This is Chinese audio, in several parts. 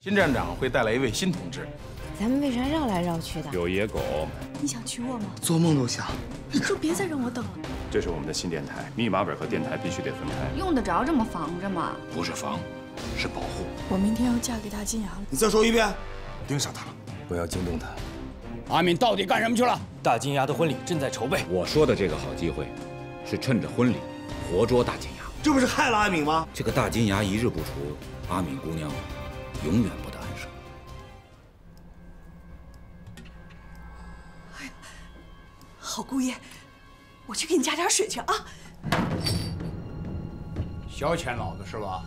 新站长会带来一位新同志。 咱们为啥绕来绕去的？ 有野狗。 你想娶我吗？ 做梦都想。 就别再让我等了。 这是我们的新电台，密码本和电台必须得分开。 用得着这么防着吗？ 不是防，是保护。 我明天要嫁给大金牙了。 你再说一遍。 盯上他了， 不要惊动他。 阿敏到底干什么去了？ 大金牙的婚礼正在筹备。 我说的这个好机会，是趁着婚礼活捉大金牙。 这不是害了阿敏吗？ 这个大金牙一日不除，阿敏姑娘永远不得安生。 哎呀，好姑爷，我去给你加点水去啊。 消遣老子是吧？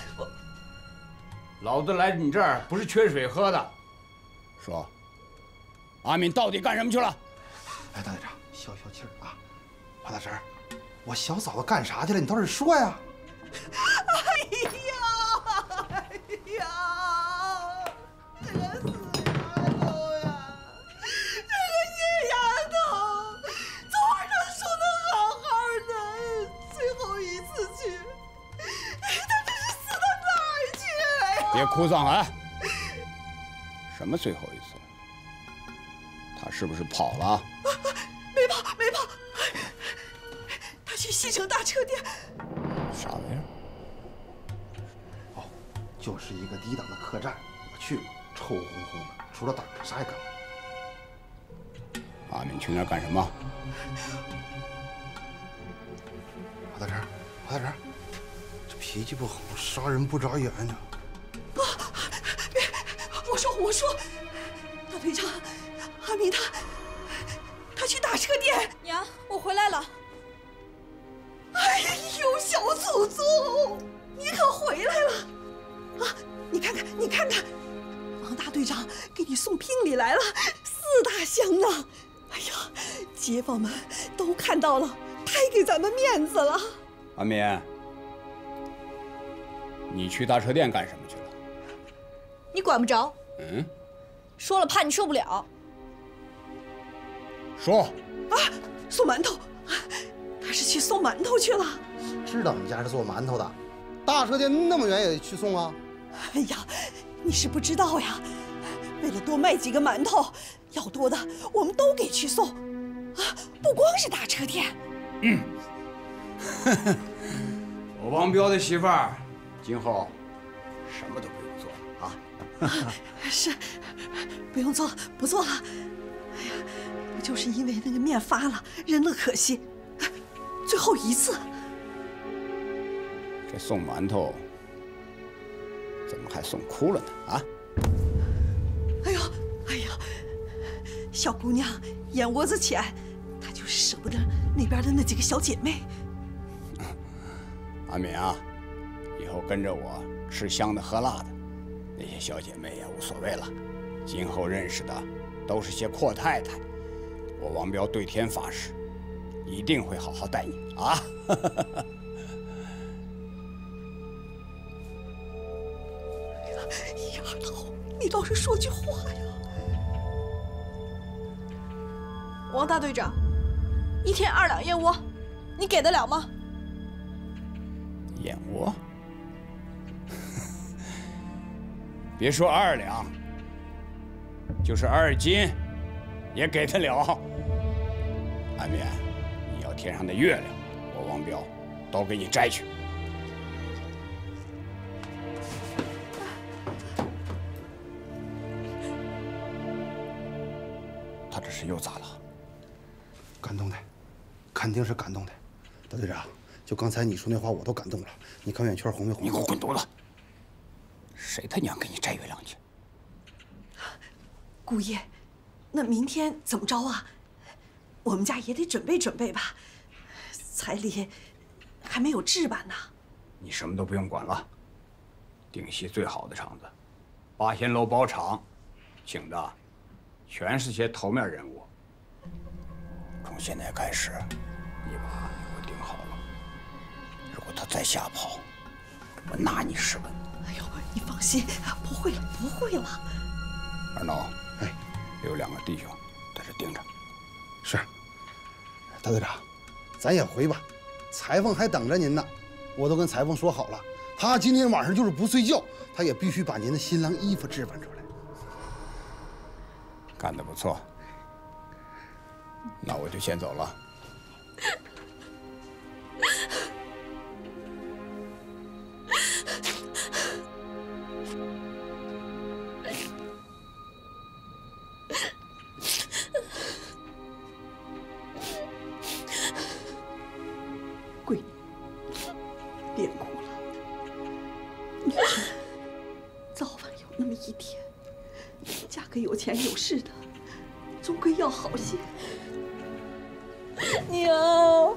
老子来你这儿不是缺水喝的。说，阿敏到底干什么去了？ 哎，大队长，消消气儿啊！花大婶，我小嫂子干啥去了？你倒是说呀！ 哎呀，哎呀，这个死丫头呀，这个野丫头，昨晚上说的好好的，最后一次去，她这是死到哪儿去了呀？ 别哭丧啊！什么最后一次？他是不是跑了？ 没跑，没跑，他去西城大车店。 啥玩意儿？ 哦，就是一个低档的客栈，我去过，臭烘烘的，除了打啥也干不了。 阿敏去那儿干什么？ 花大婶，花大婶，这脾气不好，杀人不眨眼呢。 啊！别，我说，大队长，阿敏他去大车店。 娘，我回来了。 哎呦，小祖宗，你可回来了啊！你看看，王大队长给你送聘礼来了，4大箱呢。哎呀，街坊们都看到了，太给咱们面子了。 阿敏，你去大车店干什么去了？ 你管不着。 嗯。 说了怕你受不了。 说。 啊，送馒头，他是去送馒头去了。 知道你家是做馒头的，大车店那么远也去送啊？ 哎呀，你是不知道呀，为了多卖几个馒头，要多的我们都给去送，啊，不光是大车店。 我王彪的媳妇儿，今后什么都不用做了啊。 是，不用做了，不做了。哎呀，不就是因为那个面发了，扔了可惜，最后一次。 这送馒头怎么还送哭了呢？啊！ 哎呀，小姑娘眼窝子浅，她就是舍不得那边的那几个小姐妹。 阿敏啊，以后跟着我吃香的喝辣的，那些小姐妹也无所谓了。今后认识的都是些阔太太，我王彪对天发誓，一定会好好待你啊！ 丫头，你倒是说句话呀！ 王大队长，1天2两燕窝，你给得了吗？ 燕窝？别说2两，就是2斤，也给得了。阿敏，你要天上的月亮，我王彪都给你摘去。他这是又咋了？ 感动的，肯定是感动的。大队长，就刚才你说那话，我都感动了。你看圆圈红没红？ 你给我滚犊子！谁他娘给你摘月亮去？ 姑爷，那明天怎么着啊？我们家也得准备准备吧，彩礼还没有置办呢。 你什么都不用管了，定西最好的场子，8仙楼包场，请的全是些头面人物。从现在开始，你把阿敏给我盯好了。如果他再瞎跑，我拿你是问。 哎呦，你放心，不会了，不会了。 二孬，哎，留2个弟兄在这盯着。 是。大队长，咱也回吧，裁缝还等着您呢。我都跟裁缝说好了， 他今天晚上就是不睡觉，他也必须把您的新郎衣服置办出来。 干得不错，那我就先走了。 闺女，别哭了。你说，早晚有那么一天，嫁给有钱有势的，总归要好些。 娘，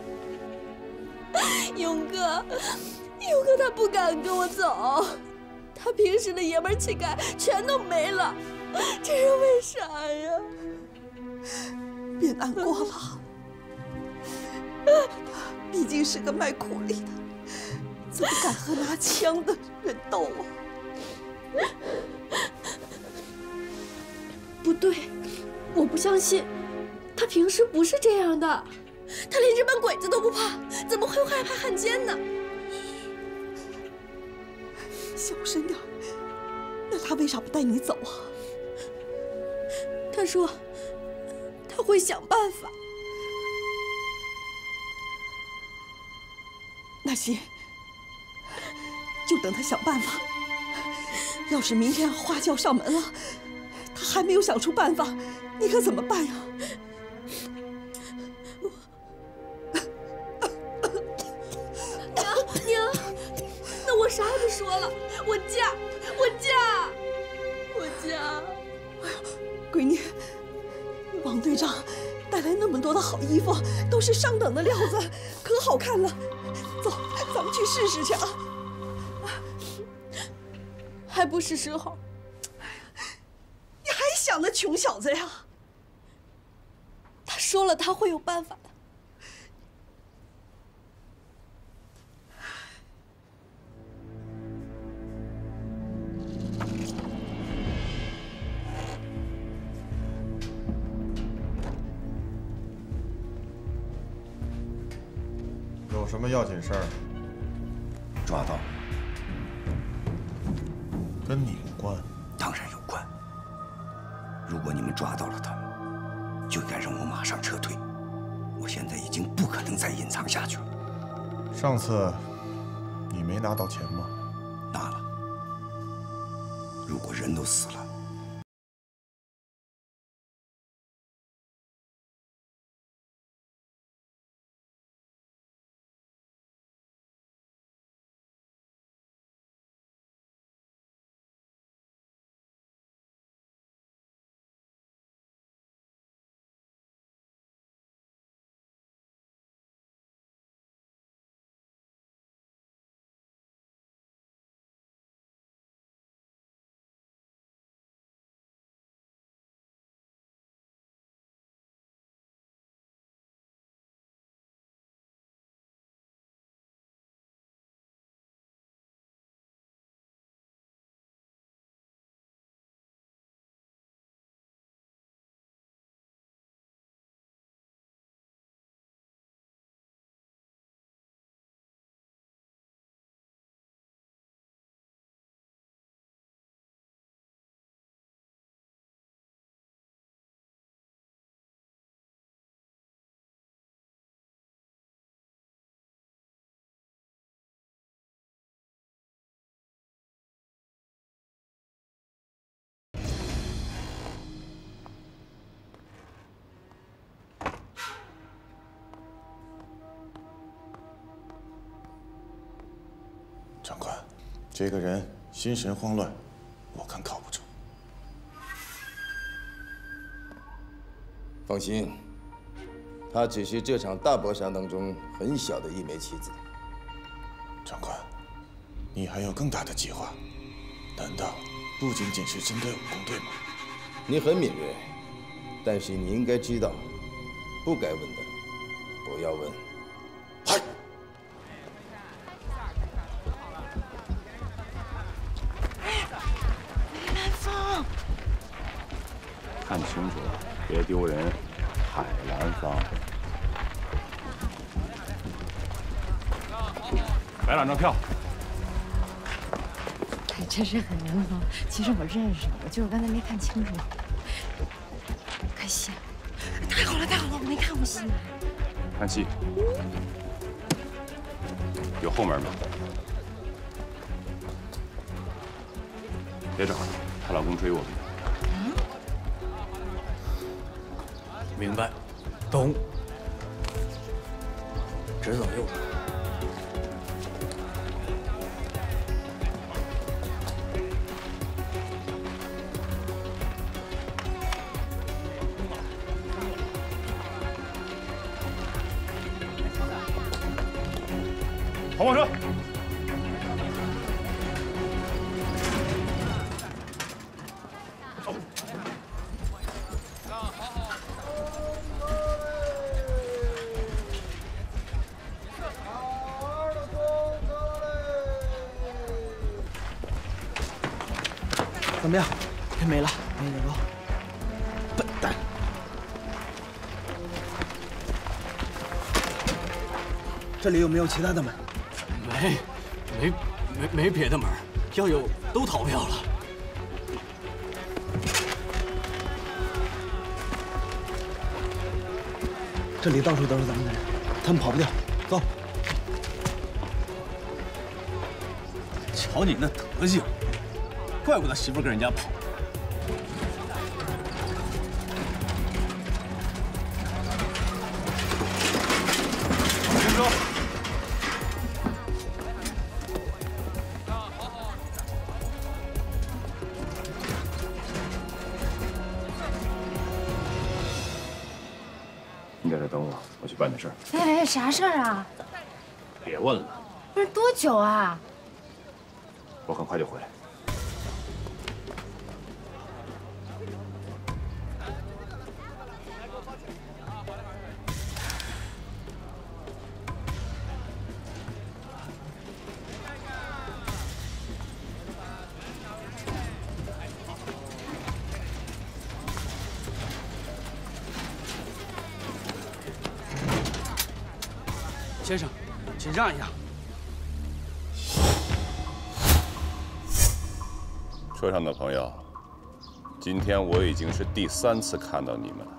勇哥他不敢跟我走，他平时的爷们气概全都没了，这是为啥呀？ 别难过了，他毕竟是个卖苦力的，怎么敢和拿枪的人斗啊？ 不对，我不相信，他平时不是这样的，他连日本鬼子都不怕，怎么会害怕汉奸呢？ 小声点。那他为啥不带你走啊？ 他说他会想办法。 那行，就等他想办法。要是明天花轿上门了，他还没有想出办法，你可怎么办呀？ 娘，那我啥也不说了，我嫁。 闺女，王队长带来那么多的好衣服，都是上等的料子，可好看了。走，咱们去试试去啊！ 还不是时候。 你还想那穷小子呀？ 他说了，他会有办法的。 有什么要紧事儿？ 抓到。 跟你无关？ 当然有关。如果你们抓到了他们，就该让我马上撤退。我现在已经不可能再隐藏下去了。 上次你没拿到钱吗？ 拿了。如果人都死了， 长官，这个人心神慌乱，我看靠不住。 放心，他只是这场大包厢当中很小的一枚棋子。 长官，你还有更大的计划？难道不仅仅是针对武工队吗？ 你很敏锐，但是你应该知道，不该问的不要问。 嗨！ 南风， 看清楚，别丢人。海兰芳，来2张票。 真是很人好。其实我认识你，我就是刚才没看清楚。看戏，太好了太好了，我没看过戏呢。 看戏。有后门吗？别找了，她老公追我们呢。 明白，懂。直走右转。 跑火车！ 怎么样？人没了，没人了。笨蛋！这里有没有其他的门？ 没别的门，要有都逃票了。这里到处都是咱们的人，他们跑不掉。走。瞧你那德行，怪不得媳妇跟人家跑。停车！ 你在这等我，我去办点事儿。 哎，啥事儿啊？ 别问了， 不是多久啊？ 我很快就回来。 先生，请让一下。 车上的朋友，今天我已经是第3次看到你们了。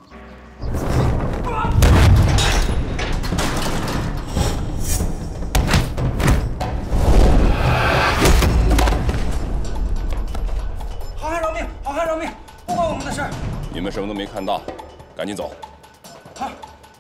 好汉饶命！好汉饶命！不关我们的事儿。 你们什么都没看到，赶紧走。 好。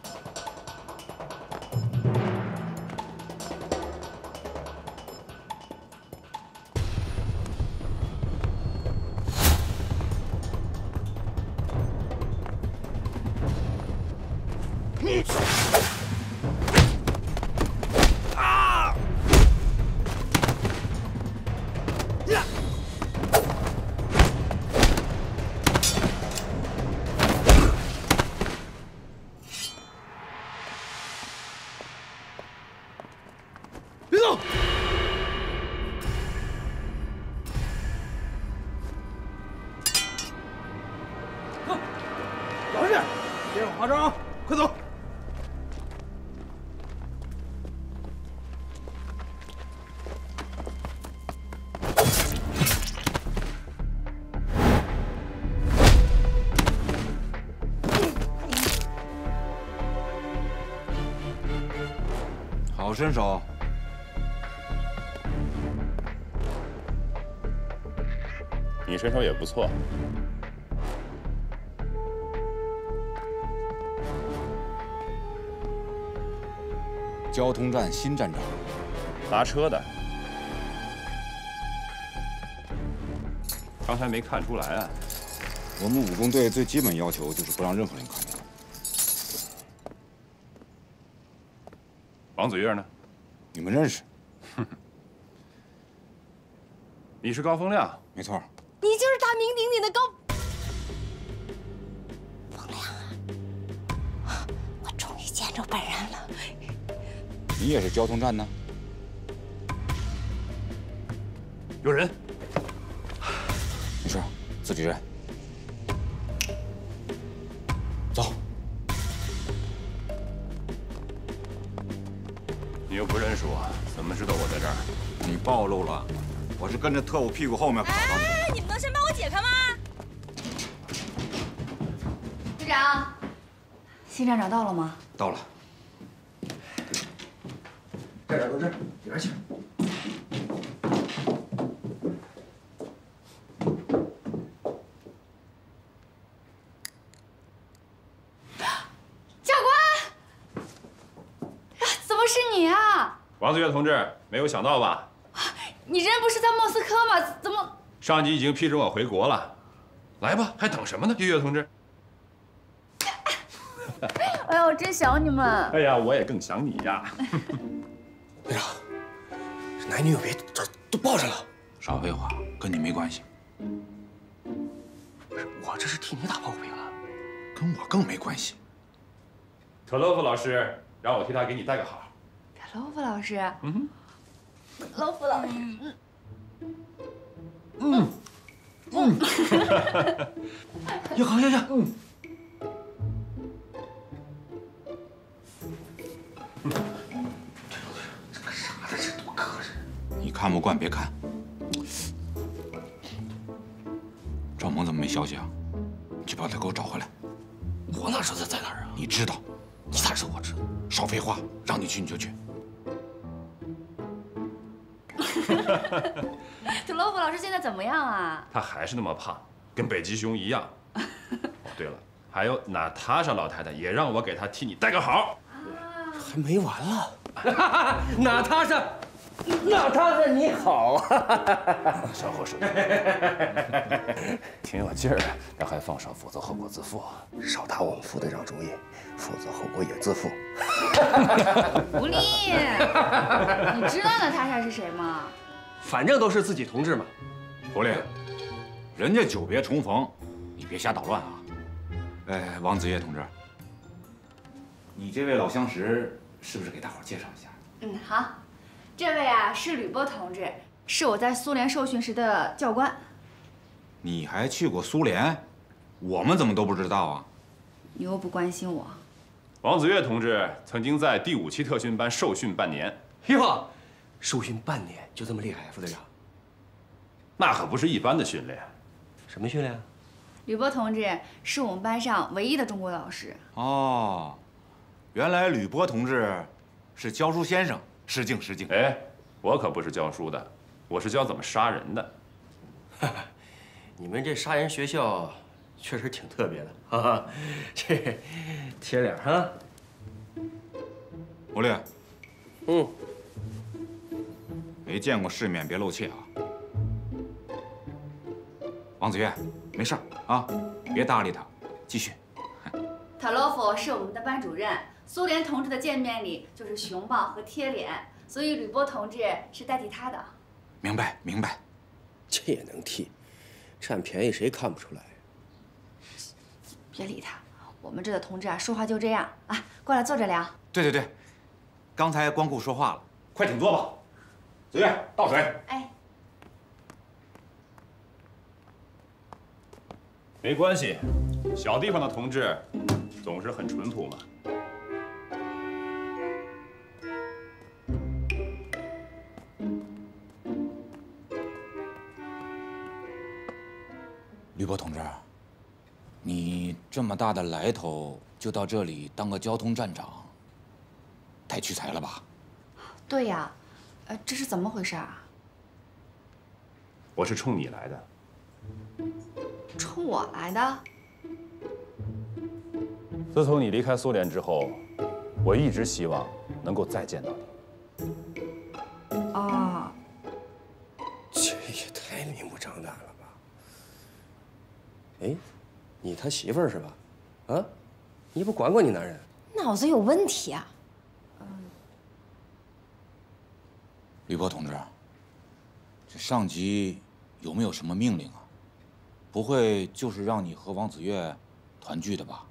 别动！走，小心点，别有花招啊！快走！ 好身手。 你身手也不错。 交通站新站长， 搭车的。刚才没看出来啊。 我们武工队最基本要求就是不让任何人看到。 王子月呢？ 你们认识？ 哼。你是高风亮？ 没错。 你就是大名鼎鼎的高风亮啊！我终于见着本人了。 你也是交通站的？ 有人。 没事，自己人。走。 你又不认识我，怎么知道我在这儿？ 你暴露了。 我是跟着特务屁股后面跑到你。 哎，你们能先帮我解开吗？队长，新站长到了吗？ 到了。 站长同志，里边请。 教官，怎么是你啊？ 王子越同志，没有想到吧？ 你人不是在莫斯科吗？怎么？ 上级已经批准我回国了。来吧，还等什么呢，越越同志？ 哎呦，真想你们！ 哎呀，我也更想你呀。 队长，这男女有别都报上了。 少废话，跟你没关系。 我这是替你打抱不平啊， 跟我更没关系。 特洛夫老师让我替他给你带个好。 特洛夫老师，特洛夫老师， 呀好呀呀，这个啥的，这多磕碜！ 你看不惯别看。赵萌怎么没消息啊？你去把他给我找回来。 我哪知道他在哪儿啊？ 你知道？ 你咋知道我知道？ 少废话，让你去你就去。 特洛夫老师现在怎么样啊？ 他还是那么胖，跟北极熊一样。哦，对了，还有娜塔莎老太太也让我给她替你带个好。 还没完了，娜塔莎，你好啊！ 小伙手，挺有劲儿的，但还放手，否则后果自负。 少打我们副队长主意，否则后果也自负。 狐狸，你知道娜塔莎是谁吗？ 反正都是自己同志嘛。 狐狸，人家久别重逢，你别瞎捣乱啊！哎，王子越同志，你这位老相识是不是给大伙介绍一下？ 好，这位啊是吕波同志，是我在苏联受训时的教官。 你还去过苏联？我们怎么都不知道啊？ 你又不关心我。 王子越同志曾经在第5期特训班受训半年。 哟，受训半年就这么厉害，副队长？ 那可不是一般的训练。 什么训练啊？ 吕波同志是我们班上唯一的中国老师。 哦，原来吕波同志是教书先生，失敬失敬。 哎，我可不是教书的，我是教怎么杀人的。 你们这杀人学校确实挺特别的，哈哈，这贴脸哈。 狐狸，没见过世面别露怯啊。王子越，没事儿啊，别搭理他，继续。 特洛夫是我们的班主任，苏联同志的见面礼就是熊抱和贴脸，所以吕波同志是代替他的。 明白明白。 这也能替？占便宜谁看不出来？ 别理他，我们这的同志啊，说话就这样啊。过来坐着聊。 对对对，刚才光顾说话了，快请坐吧。子越，倒水。 哎， 没关系，小地方的同志总是很淳朴嘛。 吕波同志，你这么大的来头，就到这里当个交通站长，太屈才了吧？ 对呀，这是怎么回事啊？ 我是冲你来的。 冲我来的？ 自从你离开苏联之后，我一直希望能够再见到你。 哦， 这也太明目张胆了吧？哎，你他媳妇儿是吧？啊，你不管管你男人？ 脑子有问题啊！ 吕波同志，这上级有没有什么命令啊？不会就是让你和王子越团聚的吧？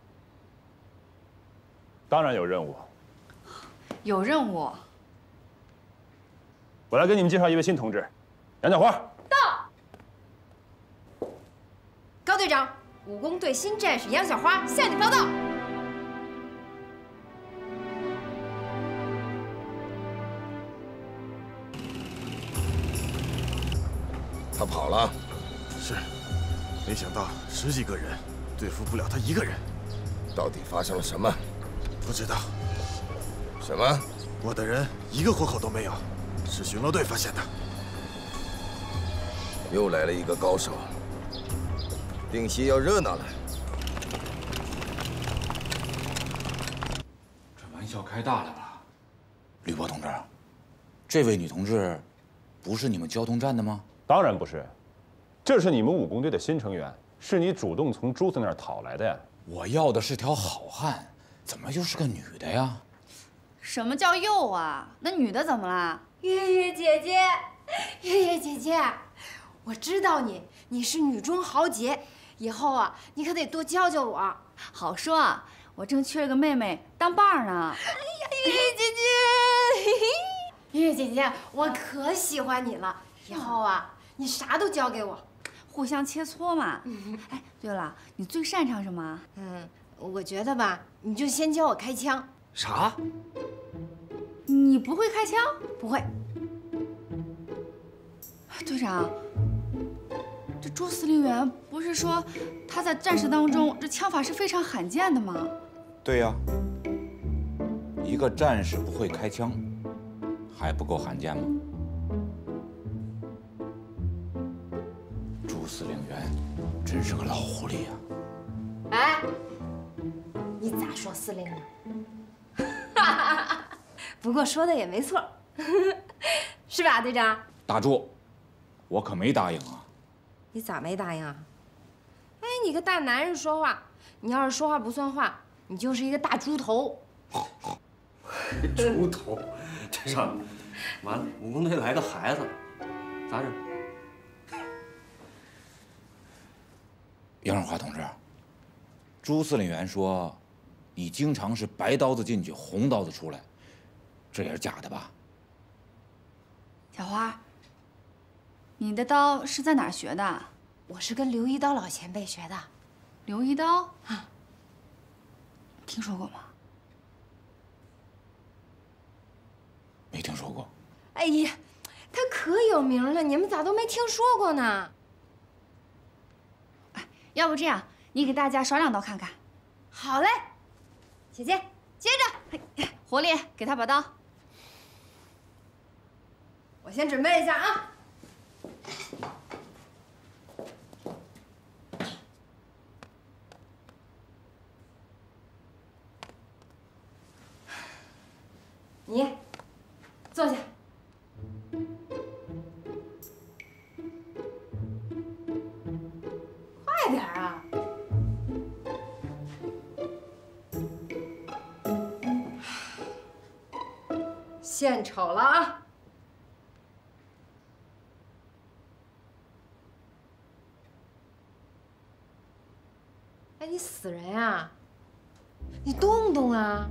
当然有任务。 有任务。 我来给你们介绍一位新同志，杨小花。 到。高队长，武工队新战士杨小花向你报道。 他跑了。 是，没想到10几个人对付不了他一个人。 到底发生了什么？ 不知道。 什么？ 我的人一个活口都没有，是巡逻队发现的。 又来了一个高手，定西要热闹了。 这玩笑开大了吧？吕波同志，这位女同志不是你们交通站的吗？ 当然不是，这是你们武工队的新成员，是你主动从朱子那儿讨来的呀。 我要的是条好汉，怎么又是个女的呀？ 什么叫又啊？那女的怎么啦？ 月月姐姐，月月姐姐，我知道你是女中豪杰，以后啊，你可得多教教我。 好说，我正缺个妹妹当伴儿呢。 哎呀，月月姐姐，月月姐姐，我可喜欢你了，以后啊，你啥都教给我， 互相切磋嘛。哎，对了，你最擅长什么？ 我觉得吧，你就先教我开枪。 啥？ 你不会开枪？ 不会。 队长，这朱司令员不是说他在战士当中这枪法是非常罕见的吗？ 对呀，一个战士不会开枪，还不够罕见吗？朱司令员真是个老狐狸呀！ 哎，你咋说司令呢？不过说的也没错，是吧，队长？ 打住！我可没答应啊！ 你咋没答应啊？哎，你个大男人说话，你要是说话不算话，你就是一个大猪头。 猪头，队长，完了，武工队来个孩子，咋整？ 杨润华同志，朱司令员说，你经常是白刀子进去，红刀子出来，这也是假的吧？ 小花，你的刀是在哪儿学的？ 我是跟刘一刀老前辈学的。 刘一刀啊，听说过吗？ 没听说过。 哎呀，他可有名了，你们咋都没听说过呢？ 哎，要不这样，你给大家耍2刀看看。 好嘞，姐姐，接着， 活力，给他把刀。 我先准备一下啊。你坐下。快点啊！献丑了啊！哎，你死人呀！你动动啊！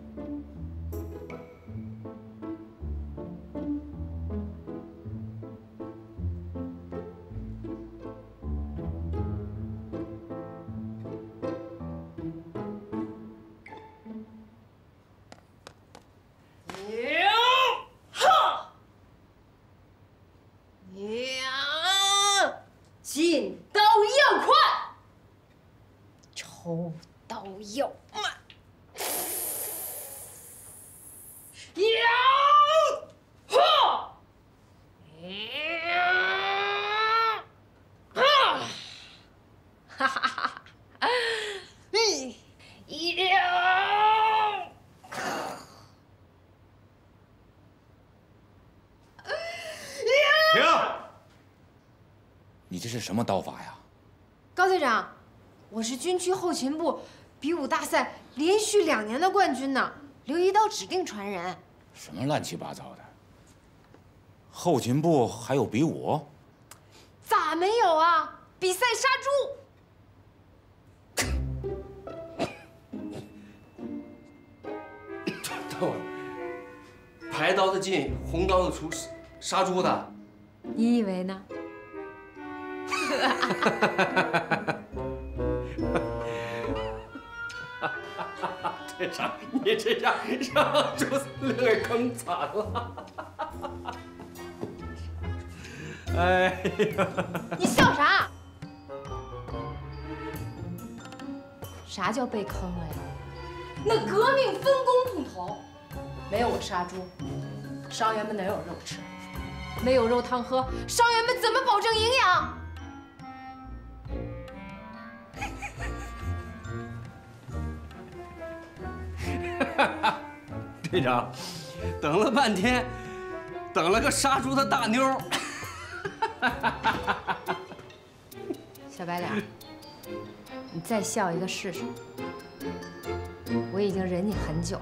进刀要快，抽刀要慢。哈哈哈！ 停！你这是什么刀法呀？ 高队长，我是军区后勤部比武大赛连续2年的冠军呢，刘一刀指定传人。 什么乱七八糟的？后勤部还有比武？ 咋没有啊？比赛杀猪。 等会儿，白刀子进，红刀子出，杀猪的。 你以为呢？ 队长，你这让朱司令给坑惨了。哎哎呀， 你笑啥？啥叫被坑了呀？那革命分工不同，没有我杀猪，伤员们哪有肉吃？没有肉汤喝，伤员们怎么保证营养？ 队长，等了半天，等了个杀猪的大妞。 小白脸，你再笑一个试试。我已经忍你很久了。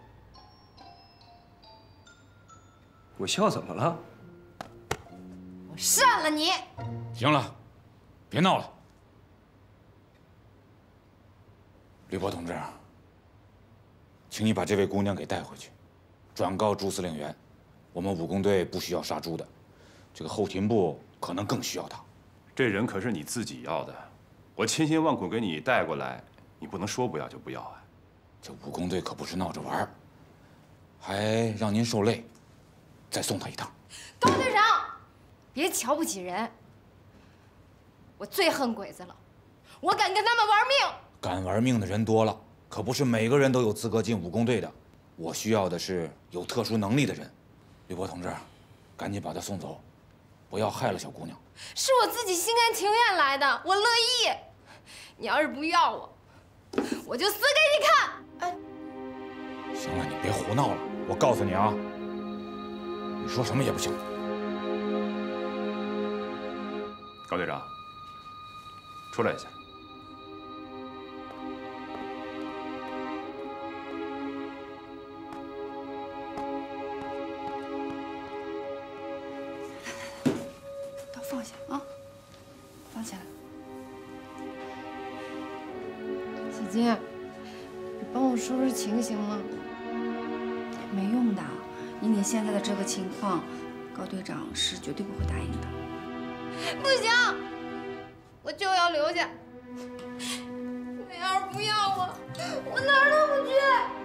我笑怎么了？ 我扇了你！ 行了，别闹了。吕波同志，请你把这位姑娘给带回去，转告朱司令员，我们武工队不需要杀猪的，这个后勤部可能更需要她。 这人可是你自己要的，我千辛万苦给你带过来，你不能说不要就不要啊！ 这武工队可不是闹着玩儿，还让您受累，再送她一趟。 高队长，别瞧不起人。我最恨鬼子了，我敢跟他们玩命。 敢玩命的人多了，可不是每个人都有资格进武工队的。我需要的是有特殊能力的人。吕波同志，赶紧把她送走，不要害了小姑娘。 是我自己心甘情愿来的，我乐意。你要是不要我，我就死给你看！ 行了，你别胡闹了。我告诉你啊，你说什么也不行。 高队长，出来一下。 都放下啊，放下来。 小金，你帮我说说情行吗？ 没用的，以你现在的这个情况，高队长是绝对不会答应的。 不行，我就要留下。你要是不要我，我哪儿都不去。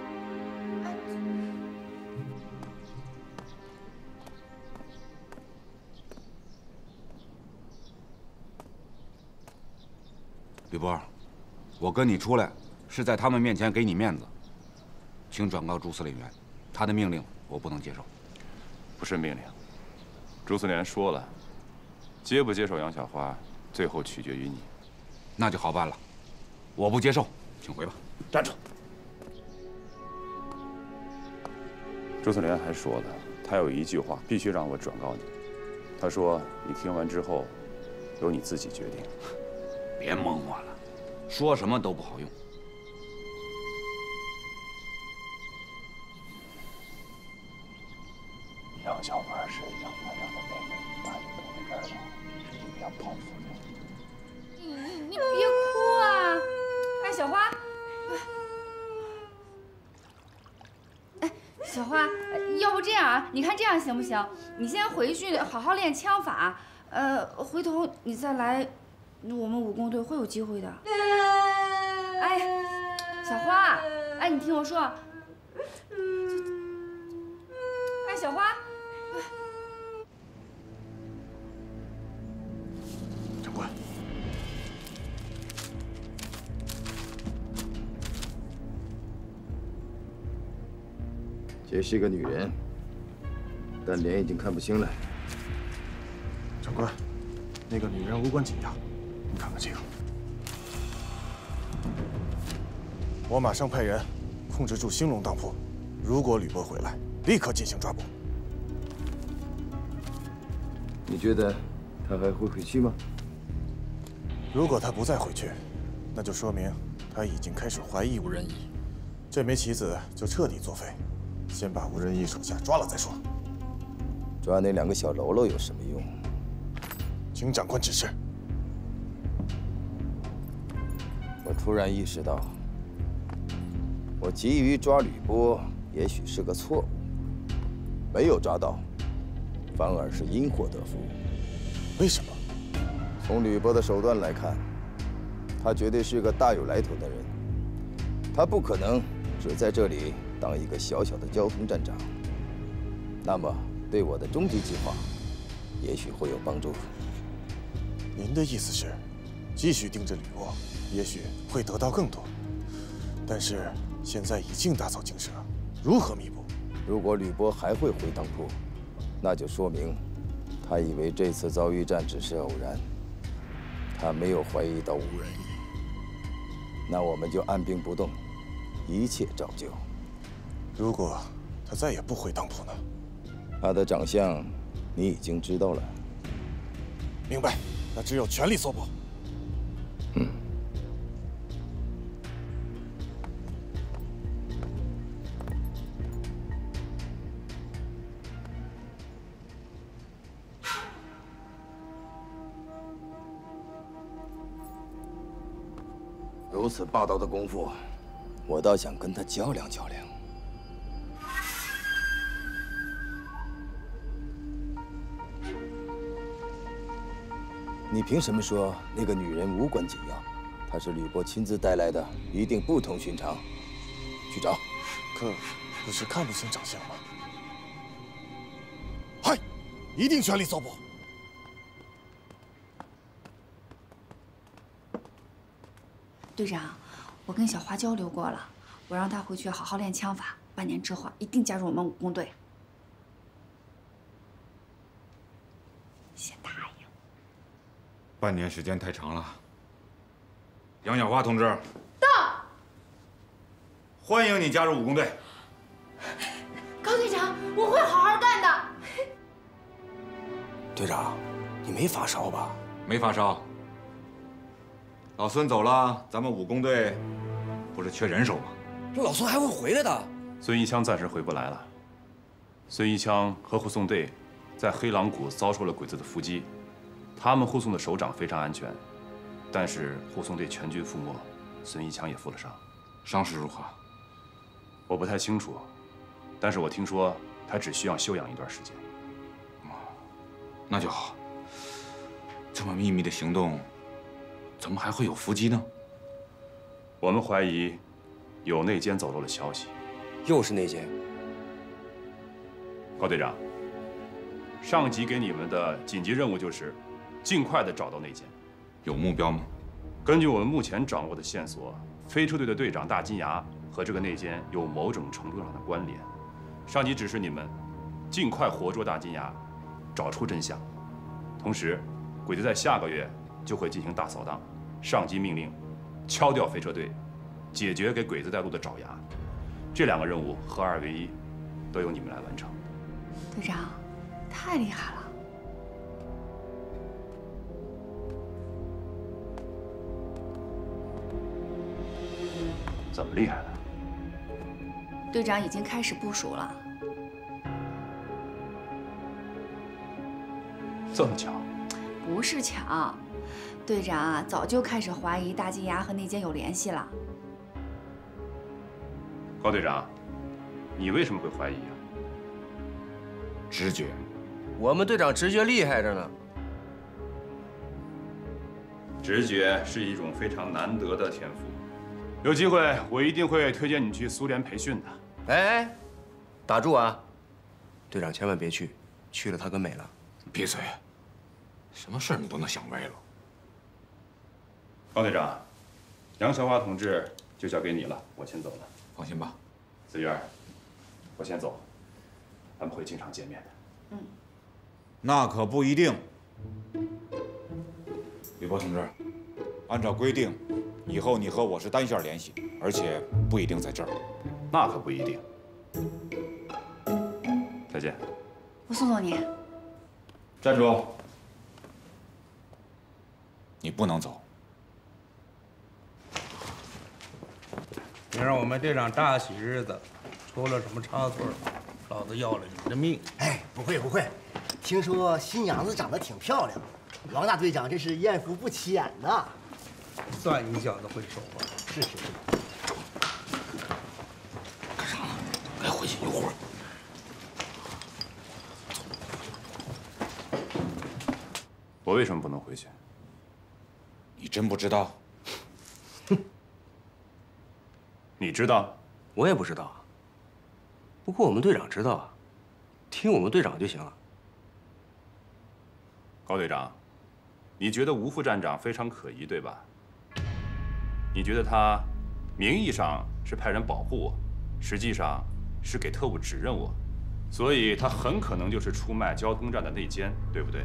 吕波，我跟你出来是在他们面前给你面子，请转告朱司令员，他的命令我不能接受。 不是命令，朱司令员说了，接不接受杨小花，最后取决于你。 那就好办了，我不接受，请回吧。 站住！朱司令员还说了，他有一句话必须让我转告你。他说你听完之后，由你自己决定。 别蒙我了，说什么都不好用。 杨小花是杨团长的妹妹，把你捧在这儿了，是阴阳报复的。 你别哭啊！哎，小花，哎，小花，要不这样啊？你看这样行不行？你先回去好好练枪法，回头你再来，我们武工队会有机会的。哎，小花，哎，你听我说，哎，小花。 长官， 这是个女人，但脸已经看不清了。 长官，那个女人无关紧要，你看看这个。我马上派人控制住兴隆当铺，如果吕波回来，立刻进行抓捕。 你觉得他还会回去吗？ 如果他不再回去，那就说明他已经开始怀疑吴仁义，这枚棋子就彻底作废。先把吴仁义手下抓了再说。 抓那2个小喽啰有什么用？ 请长官指示。 我突然意识到，我急于抓吕波，也许是个错误。没有抓到，反而是因祸得福。 为什么？ 从吕波的手段来看，他绝对是个大有来头的人。他不可能只在这里当一个小小的交通站长。那么，对我的终极计划， 也许会有帮助。 您的意思是，继续盯着吕波，也许会得到更多。但是现在已经打草惊蛇，如何弥补？ 如果吕波还会回当铺，那就说明他以为这次遭遇战只是偶然，他没有怀疑到吴仁义。那我们就按兵不动，一切照旧。 如果他再也不回当铺呢？ 他的长相你已经知道了。 明白，那只有全力搜捕。 如此霸道的功夫，我倒想跟他较量较量。你凭什么说那个女人无关紧要？她是吕波亲自带来的，一定不同寻常。去找。 可不是看不清长相吗？嗨，一定全力搜捕。 队长，我跟小花交流过了，我让她回去好好练枪法，半年之后一定加入我们武工队。先答应。 半年时间太长了。杨小花同志， 到。 欢迎你加入武工队。 高队长，我会好好干的。 队长，你没发烧吧？ 没发烧。老孙走了，咱们武工队不是缺人手吗？ 这老孙还会回来的。 孙一枪暂时回不来了。孙一枪和护送队在黑狼谷遭受了鬼子的伏击，他们护送的首长非常安全，但是护送队全军覆没，孙一枪也负了伤。 伤势如何？ 我不太清楚，但是我听说他只需要休养一段时间。 那就好。这么秘密的行动，怎么还会有伏击呢？ 我们怀疑有内奸走漏了消息。 又是内奸？ 高队长，上级给你们的紧急任务就是尽快的找到内奸。 有目标吗？ 根据我们目前掌握的线索，飞车队的队长大金牙和这个内奸有某种程度上的关联。上级指示你们尽快活捉大金牙，找出真相。同时，鬼子在下个月就会进行大扫荡，上级命令敲掉飞车队，解决给鬼子带路的爪牙。这两个任务合二为一，都由你们来完成。 队长，太厉害了！ 怎么厉害了？ 队长已经开始部署了。 这么巧？ 不是巧，队长啊，早就开始怀疑大金牙和内奸有联系了。 高队长，你为什么会怀疑啊？ 直觉。 我们队长直觉厉害着呢。 直觉是一种非常难得的天赋，有机会我一定会推荐你去苏联培训的。 哎，打住啊！队长千万别去，去了他跟没了。 闭嘴！什么事儿你都能想歪了。 高队长，杨小花同志就交给你了，我先走了。 放心吧， 子渊，我先走，咱们会经常见面的。 嗯， 那可不一定。吕波同志，按照规定，以后你和我是单线联系，而且不一定在这儿。 那可不一定。再见。 我送送你。 站住！你不能走。 明儿我们这场大喜日子，出了什么差错，老子要了你的命！ 哎，不会不会，听说新娘子长得挺漂亮，王大队长这是艳福不浅呐。 算你小子会说话。 是。 干啥呢？该回去有活。 我为什么不能回去？ 你真不知道？ 哼，你知道？ 我也不知道。不过我们队长知道啊，听我们队长就行了。 高队长，你觉得吴副站长非常可疑，对吧？你觉得他名义上是派人保护我，实际上是给特务指认我，所以他很可能就是出卖交通站的内奸，对不对？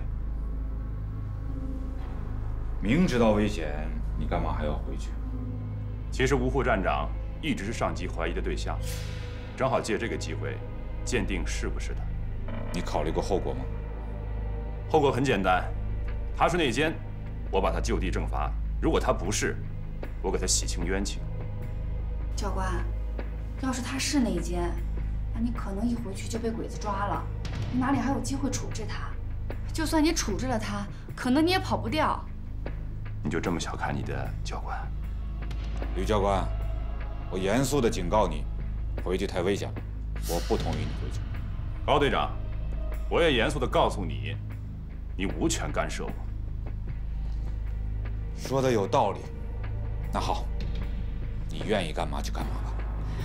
明知道危险，你干嘛还要回去？ 其实吴副站长一直是上级怀疑的对象，正好借这个机会鉴定是不是他。 你考虑过后果吗？ 后果很简单，他是内奸，我把他就地正法；如果他不是，我给他洗清冤情。 教官，要是他是内奸，那你可能一回去就被鬼子抓了，你哪里还有机会处置他？就算你处置了他，可能你也跑不掉。 你就这么小看你的教官？ 吕教官，我严肃地警告你，回去太危险了，我不同意你回去。 高队长，我也严肃地告诉你，你无权干涉我。 说的有道理。那好，你愿意干嘛就干嘛吧。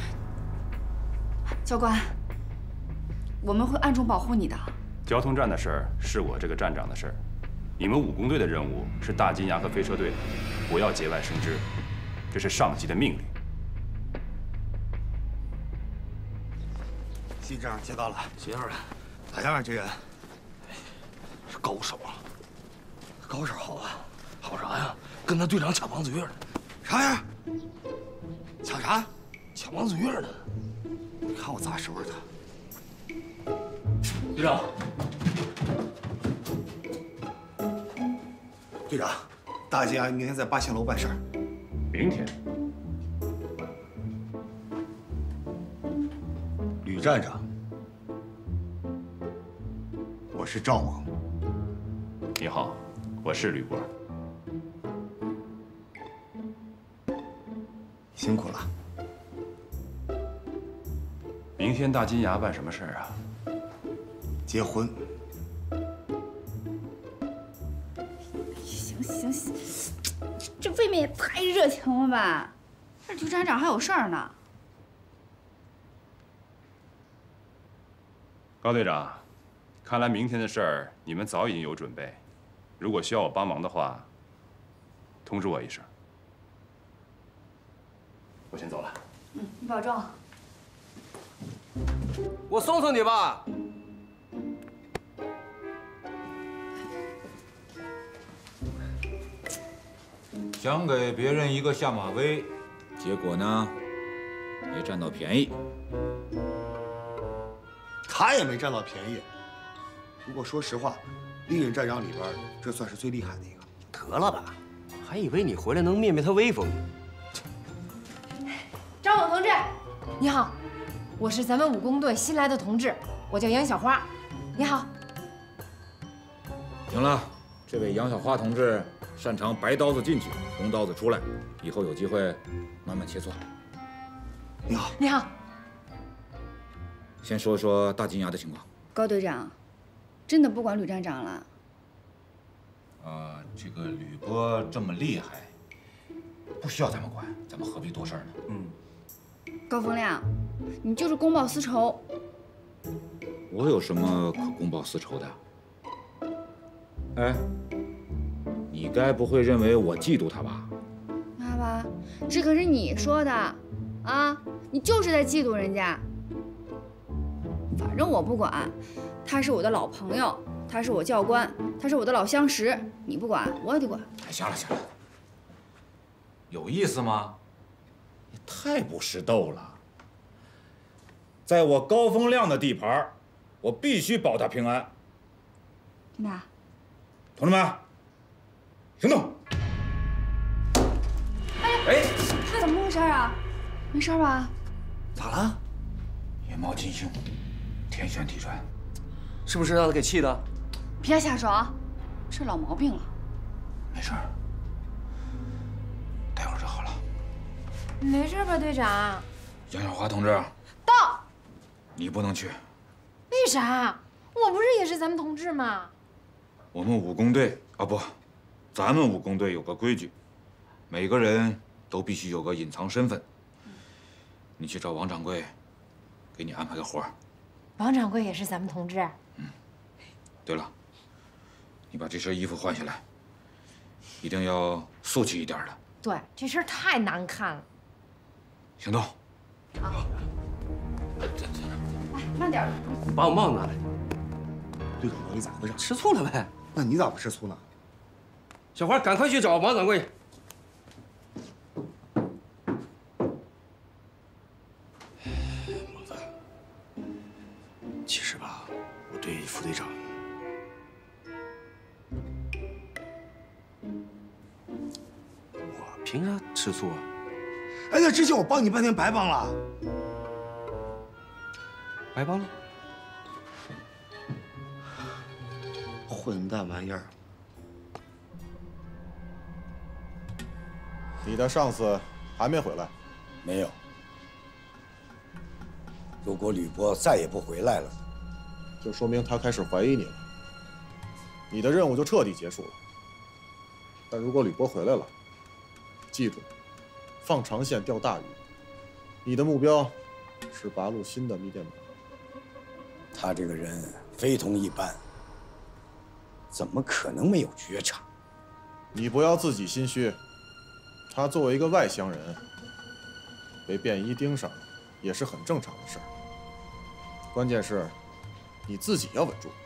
教官，我们会暗中保护你的。 交通站的事儿是我这个站长的事儿，你们武工队的任务是大金牙和飞车队的，不要节外生枝，这是上级的命令。 新站长接到了， 谁样的？ 咋样啊？这人是高手啊！ 高手好啊， 好啥呀？跟他队长抢王子月呢。 啥样？抢啥？ 抢王子月呢？ 你看我咋收拾他？ 队长， 队长，大金牙明天在八仙楼办事儿。 明天？ 吕站长，我是赵猛。 你好，我是吕波。 辛苦了。 明天大金牙办什么事儿啊？ 结婚。 行，这未免也太热情了吧？这吕站长还有事儿呢。 高队长，看来明天的事儿你们早已经有准备。如果需要我帮忙的话，通知我一声。我先走了。 你保重。 我送送你吧。 想给别人一个下马威，结果呢，没占到便宜。 他也没占到便宜。不过说实话，历任站长里边，这算是最厉害的一个。 得了吧，还以为你回来能灭灭他威风。 张勇同志，你好，我是咱们武工队新来的同志，我叫杨小花。你好。 行了，这位杨小花同志擅长白刀子进去，红刀子出来，以后有机会慢慢切磋。 你好。 你好。 先说说大金牙的情况。 高队长，真的不管吕站长了。 这个吕波这么厉害，不需要咱们管，咱们何必多事儿呢？ 高风亮，你就是公报私仇。 我有什么可公报私仇的？哎，你该不会认为我嫉妒他吧？ 爸爸，这可是你说的，啊，你就是在嫉妒人家。反正我不管，他是我的老朋友，他是我教官，他是我的老相识，你不管，我也得管。 行了，有意思吗？你太不识逗了。在我高风亮的地盘，我必须保他平安。 听着， 同志们，行动！ 哎，怎么回事啊？没事吧？ 咋了？ 野猫金星，天旋地转， 是不是让他给气的？ 别瞎说啊，这老毛病了。 没事儿，待会儿就好了。 没事吧，队长？ 杨小花同志， 到。 你不能去。 为啥？我不是也是咱们同志吗？ 我们武工队啊不，咱们武工队有个规矩，每个人都必须有个隐藏身份。你去找王掌柜，给你安排个活儿。 王掌柜也是咱们同志。 对了， 你把这身衣服换下来，一定要俗气一点的。 对，这身太难看了。 行动。 啊。 哎，慢点。 把我帽子拿来。 队长，你咋回事？ 吃醋了呗？ 那你咋不吃醋呢？ 小花，赶快去找王掌柜。猛子，其实吧，我对副队长，我凭啥吃醋啊？ 哎，那之前我帮你半天白帮了， 白帮了。混蛋玩意儿！ 你的上司还没回来？ 没有。如果吕波再也不回来了， 就说明他开始怀疑你了，你的任务就彻底结束了。但如果吕波回来了，记住，放长线钓大鱼。你的目标是拔路新的密电码。 他这个人非同一般。怎么可能没有觉察？ 你不要自己心虚。他作为一个外乡人，被便衣盯上，也是很正常的事儿。关键是，你自己要稳住。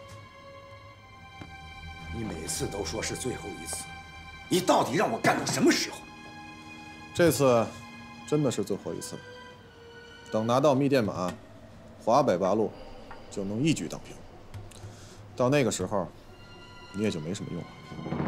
你每次都说是最后一次，你到底让我干到什么时候？ 这次真的是最后一次。等拿到密电码，华北八路就能一举荡平。到那个时候，你也就没什么用了。